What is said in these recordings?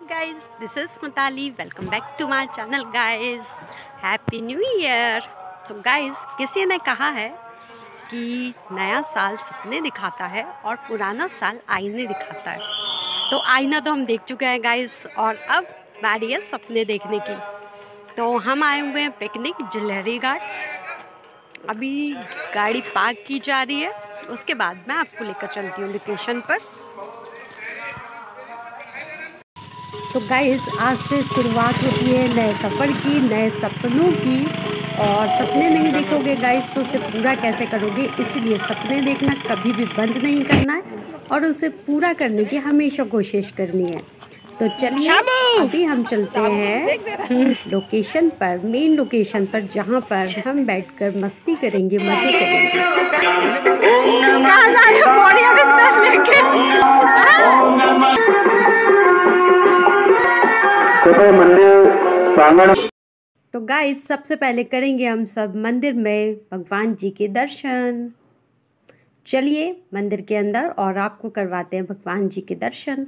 guys, this is Mitali. Welcome back to my channel guys. Happy New Year. So guys, किसी ने कहा है कि नया साल सपने दिखाता है और पुराना साल आईने दिखाता है। तो आईना तो हम देख चुके हैं गाइस और अब बारी है सपने देखने की। तो हम आए हुए हैं पिकनिक जिलहरी घाट। अभी गाड़ी पार्क की जा रही है, उसके बाद मैं आपको लेकर चलती हूँ लोकेशन पर। तो गाइस, आज से शुरुआत होती है नए सफ़र की, नए सपनों की। और सपने नहीं देखोगे गाइस तो उसे पूरा कैसे करोगे, इसलिए सपने देखना कभी भी बंद नहीं करना है और उसे पूरा करने की हमेशा कोशिश करनी है। तो चलिए अभी हम चलते हैं लोकेशन पर, मेन लोकेशन पर, जहाँ पर हम बैठकर मस्ती करेंगे, मजे करेंगे। कहाँ जा रहे हो? बोरिया बिस्तर लेके। तो गाइस, सबसे पहले करेंगे हम सब मंदिर में भगवान जी के दर्शन। चलिए मंदिर के अंदर और आपको करवाते हैं भगवान जी के दर्शन।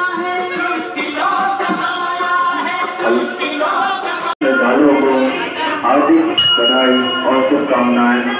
हार्दिक बधाई और शुभकामनाएं।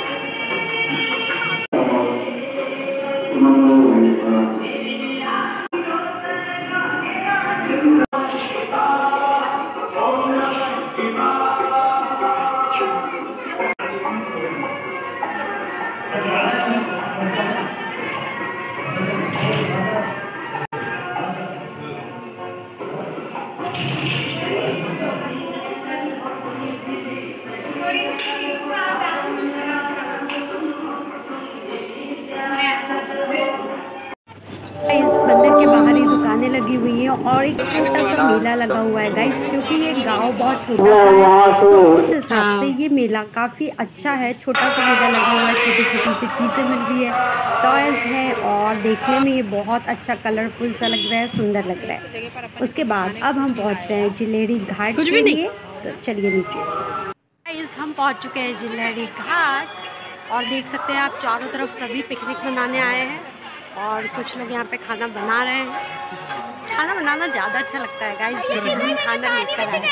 इस मंदिर के बाहर ही दुकानें लगी हुई हैं और एक छोटा सा मेला लगा हुआ है गाइस, क्योंकि ये गांव बहुत छोटा सा है तो उस हिसाब से ये मेला काफ़ी अच्छा है। छोटा सा मेला लगा हुआ है, छोटी छोटी सी चीज़ें मिल रही है, टॉयज़ है और देखने में ये बहुत अच्छा कलरफुल सा लग रहा है, सुंदर लग रहा है। उसके बाद अब हम पहुँच रहे हैं जिलहरी घाट के लिए। तो चलिए नीचे गाइस, हम पहुँच चुके हैं जिलहरी घाट और देख सकते हैं आप चारों तरफ सभी पिकनिक मनाने आए हैं और कुछ लोग यहाँ पे खाना बना रहे हैं। खाना बनाना ज़्यादा अच्छा लगता है गाइस, लेकिन हम खाना लेकर आए।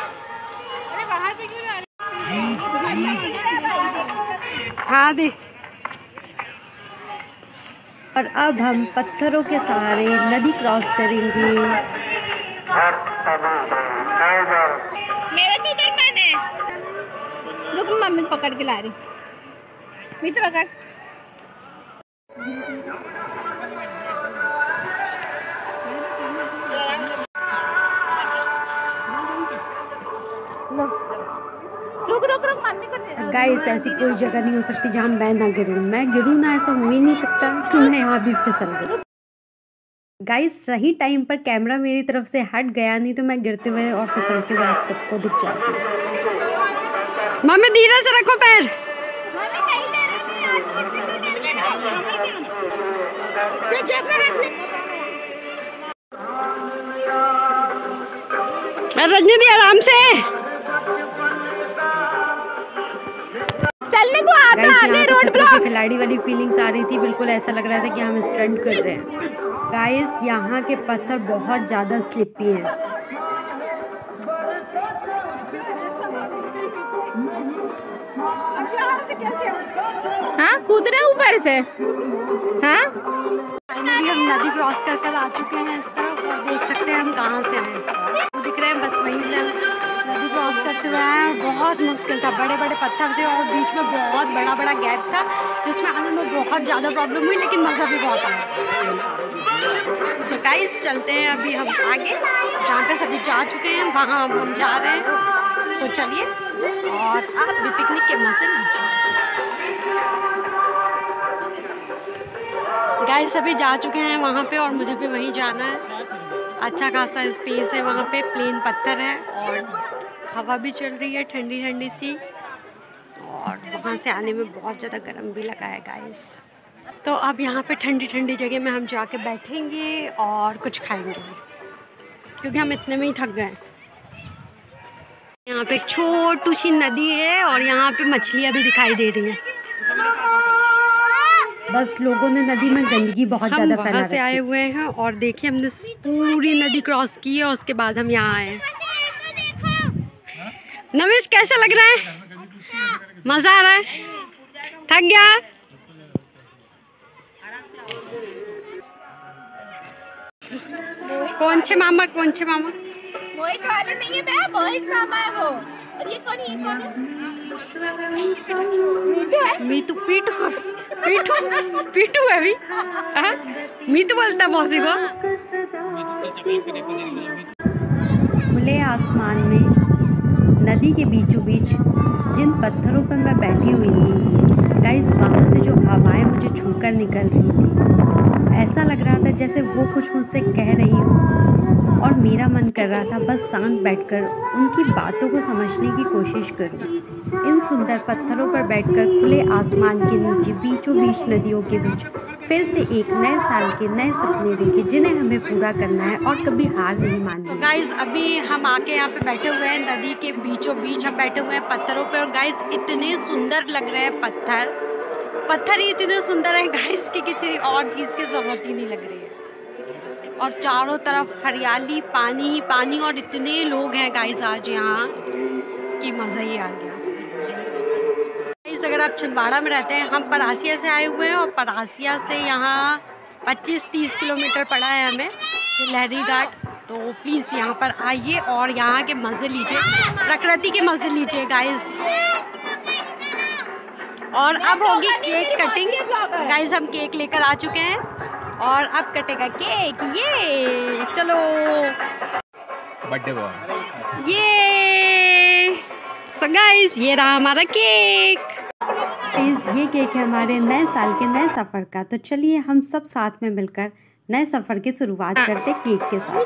हाँ दे। और अब हम पत्थरों के सहारे नदी क्रॉस करेंगे। मेरा तो उधर मन है। रुक, मम्मी पकड़ के ला रही। मैं तो पकड़। रुक रुक रुक, मम्मी को। गाइस, ऐसी कोई जगह नहीं हो सकती जहाँ मैं ना गिरूँ। मैं गिरूँ ना, ऐसा हो ही नहीं सकता कि मैं यहाँ भी फिसल गई। गाइस, सही टाइम पर कैमरा मेरी तरफ से हट गया, नहीं तो मैं गिरते हुए और फिसलते हुए आप सबको दिख जाती। मम्मी धीरे से रखो पैर। रजनी दी आराम से चलने को आता आगे रोड ब्लॉक। खिलाड़ी वाली फीलिंग्स आ रही थी, बिल्कुल ऐसा लग रहा था कि हम स्टंट कर रहे हैं। गाइस, यहाँ के पत्थर बहुत ज़्यादा स्लिपी हैं। हाँ, कूद रहे ऊपर से। हाँ, फाइनली हम नदी क्रॉस कर आ चुके हैं इस तरफ और देख सकते हैं हम कहाँ से आए। तो दिख रहे हैं बस वहीं से हम नदी क्रॉस करते हुए आए और बहुत मुश्किल था। बड़े बड़े पत्थर थे और बीच में बहुत बड़ा बड़ा गैप था जिसमें आने में बहुत ज़्यादा प्रॉब्लम हुई, लेकिन मज़ा भी बहुत आया। तो गाइस, चलते हैं अभी हम आगे, जहाँ पे सभी जा चुके हैं वहाँ अब हम जा रहे हैं। तो चलिए और आप भी पिकनिक के मज़े लीजिए। गाइस, सभी जा चुके हैं वहाँ पे और मुझे भी वहीं जाना है। अच्छा खासा स्पेस है वहाँ पे, प्लेन पत्थर है और हवा भी चल रही है ठंडी ठंडी सी, और वहाँ से आने में बहुत ज़्यादा गर्म भी लगा है गाइस। तो अब यहाँ पे ठंडी ठंडी जगह में हम जाके बैठेंगे और कुछ खाएंगे, क्योंकि हम इतने में ही थक गए। यहाँ पे एक छोटी सी नदी है और यहाँ पे मछलियाँ भी दिखाई दे रही हैं। बस लोगों ने नदी में गंदगी बहुत ज़्यादा फैला रखी है। आए हुए हैं और देखिए हमने पूरी नदी क्रॉस की है और उसके बाद हम यहाँ आए। नमिश कैसा लग रहा है? मज़ा आ रहा है? थक गया? कौन से मामा? मोहित वाले नहीं है बे, मोहित मामा है वो। और ये कौन है? मीतू पीटू है अभी। मीतू बोलता है मौसी को। खुले आसमान में नदी के बीचों बीच जिन पत्थरों पर मैं बैठी हुई थी गाइस, वहाँ से जो हवाएं मुझे छूकर निकल रही थी, ऐसा लग रहा था जैसे वो कुछ मुझसे कह रही हो और मेरा मन कर रहा था बस शांत बैठकर उनकी बातों को समझने की कोशिश करूं। इन सुंदर पत्थरों पर बैठकर खुले आसमान के नीचे बीचों बीच नदियों के बीच फिर से एक नए साल के नए सपने देखे जिन्हें हमें पूरा करना है और कभी हार नहीं माननी। तो गाइस अभी हम आके यहाँ पे बैठे हुए हैं नदी के बीचों बीच, हम बैठे हुए हैं पत्थरों पे और गाइस इतने सुंदर लग रहे हैं पत्थर ही इतने सुंदर है गाइस कि किसी और चीज़ की ज़रूरत ही नहीं लग रही है। और चारों तरफ हरियाली, पानी ही पानी और इतने लोग हैं गाइस आज यहाँ कि मज़ा ही आ गया। अगर आप छिंदवाड़ा में रहते हैं, हम परासिया से आए हुए हैं और परासिया से यहाँ 25-30 किलोमीटर पड़ा है हमें लहरी घाट। तो प्लीज़ यहाँ पर आइए और यहाँ के मज़े लीजिए, प्रकृति के मज़े लीजिए गाइस। और अब होगी केक कटिंग गाइस, हम केक लेकर आ चुके हैं और अब कटेगा केक। ये चलो बर्थडे बॉय, ये सो गाइस ये रहा हमारा केक। ये केक है हमारे नए साल के नए सफ़र का। तो चलिए हम सब साथ में मिलकर नए सफ़र की शुरुआत करते केक के साथ।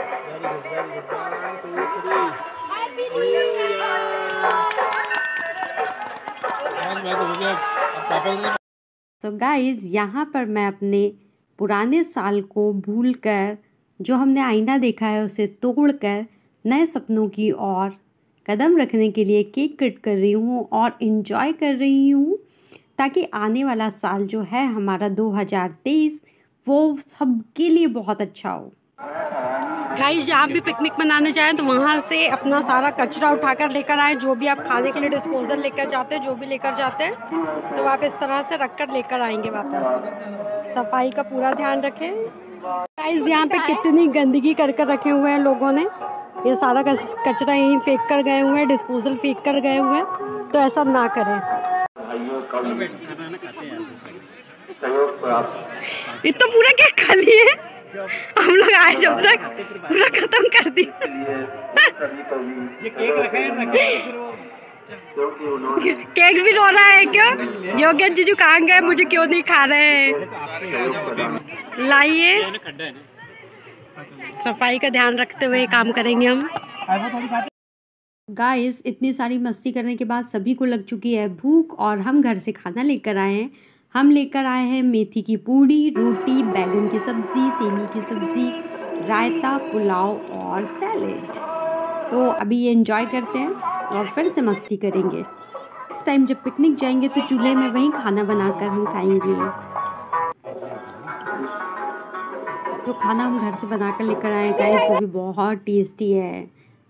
तो गाइस यहाँ पर मैं अपने पुराने साल को भूलकर जो हमने आईना देखा है उसे तोड़कर नए सपनों की ओर कदम रखने के लिए केक कट कर रही हूँ और इन्जॉय कर रही हूँ ताकि आने वाला साल जो है हमारा 2023 वो सबके लिए बहुत अच्छा हो। गाइस जहाँ भी पिकनिक मनाने जाएं तो वहाँ से अपना सारा कचरा उठाकर लेकर आएँ। जो भी आप खाने के लिए डिस्पोजल लेकर जाते हैं, जो भी लेकर जाते हैं तो आप इस तरह से रख कर लेकर आएंगे वापस। सफाई का पूरा ध्यान रखें। गाइस यहाँ पे कितनी गंदगी कर रखे हुए हैं लोगों ने, ये सारा कचरा यहीं फेंक कर गए हुए हैं, डिस्पोजल फेंक कर गए हुए हैं, तो ऐसा ना करें। ये तो पूरा क्या खा लिए हम लोग आए जब तक पूरा खत्म कर दी। केक भी रो रहा है क्यों? योगेश जीजू कहाँ गए? मुझे क्यों नहीं खा रहे हैं? लाइए, सफाई का ध्यान रखते हुए काम करेंगे हम। गाइस इतनी सारी मस्ती करने के बाद सभी को लग चुकी है भूख और हम घर से खाना लेकर आए हैं। हम लेकर आए हैं मेथी की पूड़ी, रोटी, बैगन की सब्ज़ी, सेमी की सब्ज़ी, रायता, पुलाव और सैलेड। तो अभी ये एंजॉय करते हैं और फिर से मस्ती करेंगे। इस टाइम जब पिकनिक जाएंगे तो चूल्हे में वहीं खाना बनाकर हम खाएंगे। जो खाना हम घर से बनाकर लेकर आए गाइस वो भी बहुत टेस्टी है।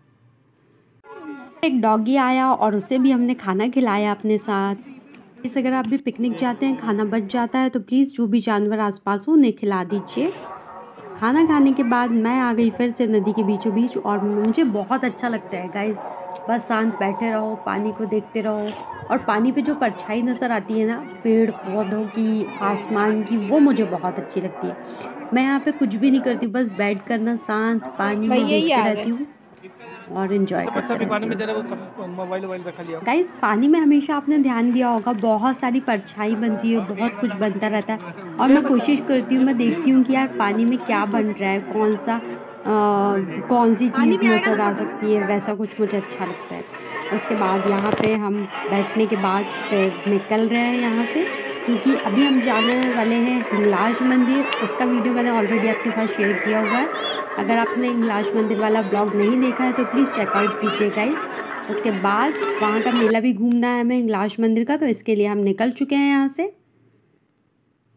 एक डॉगी आया और उसे भी हमने खाना खिलाया अपने साथ। इस अगर आप भी पिकनिक जाते हैं, खाना बच जाता है तो प्लीज़ जो भी जानवर आसपास हो उन्हें खिला दीजिए। खाना खाने के बाद मैं आ गई फिर से नदी के बीचों बीच और मुझे बहुत अच्छा लगता है गाइस। बस शांत बैठे रहो, पानी को देखते रहो और पानी पे जो परछाई नज़र आती है ना पेड़ पौधों की, आसमान की, वो मुझे बहुत अच्छी लगती है। मैं यहाँ पे कुछ भी नहीं करती, बस बैठ कर ना शांत पानी में देखती रहती हूँ और एंजॉय करते रहती हूँ। गाइस पानी में हमेशा आपने ध्यान दिया होगा बहुत सारी परछाई बनती है, बहुत कुछ बनता रहता है और मैं कोशिश करती हूँ, मैं देखती हूँ कि यार पानी में क्या बन रहा है, कौन सी चीज़ नज़र आ सकती है, वैसा कुछ मुझे अच्छा लगता है। उसके बाद यहाँ पे हम बैठने के बाद फिर निकल रहे हैं यहाँ से, क्योंकि अभी हम जाने वाले हैं हिंगलाज मंदिर। उसका वीडियो मैंने ऑलरेडी आपके साथ शेयर किया हुआ है। अगर आपने हिंगलाज मंदिर वाला ब्लॉग नहीं देखा है तो प्लीज़ चेकआउट कीजिए गाइस। उसके बाद वहाँ का मेला भी घूमना है हमें हिंगलाज मंदिर का, तो इसके लिए हम निकल चुके हैं यहाँ से।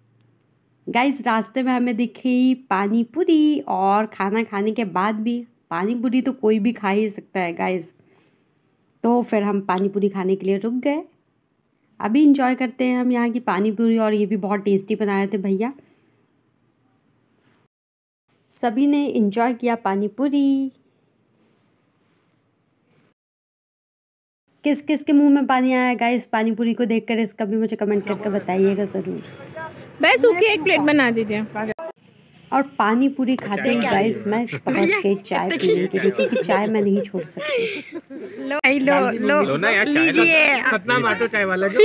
गाइस रास्ते में हमें दिखी पानी पूरी, और खाना खाने के बाद भी पानी पूरी तो कोई भी खा ही सकता है गाइस। तो फिर हम पानी पूरी खाने के लिए रुक गए। अभी इंजॉय करते हैं हम यहाँ की पानी पूरी, और ये भी बहुत टेस्टी बनाए थे भैया। सभी ने इंजॉय किया पानी पूरी। किस किस के मुंह में पानी आया गाइस पानी पूरी को देखकर, इसका भी मुझे कमेंट करके बताइएगा ज़रूर। बस सूखी एक प्लेट बना दीजिए। और पानी पूरी खाते ही गाइस मैं पहुंच गई चाय पीने के लिए, क्योंकि चाय मैं नहीं छोड़ सकती। लो ना यार, लीजिए सतनाम ऑटो चाय वाला जो।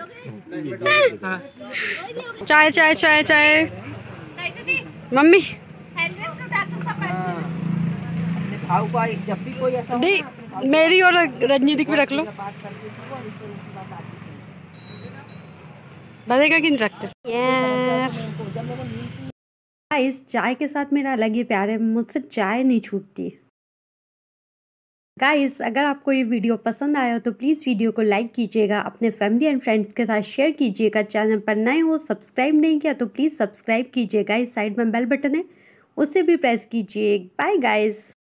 चाय चाय चाय चाय मम्मी दी, मेरी और रजनी की भी रख लो। बनेगा कि नहीं रखते यार। इस चाय के साथ मेरा अलग ही प्यार है, मुझसे चाय नहीं छूटती। गाइस अगर आपको ये वीडियो पसंद आया तो प्लीज़ वीडियो को लाइक कीजिएगा, अपने फैमिली एंड फ्रेंड्स के साथ शेयर कीजिएगा। चैनल पर नए हो सब्सक्राइब नहीं किया तो प्लीज़ सब्सक्राइब कीजिएगा। इस साइड में बेल बटन है उसे भी प्रेस कीजिए। Bye guys.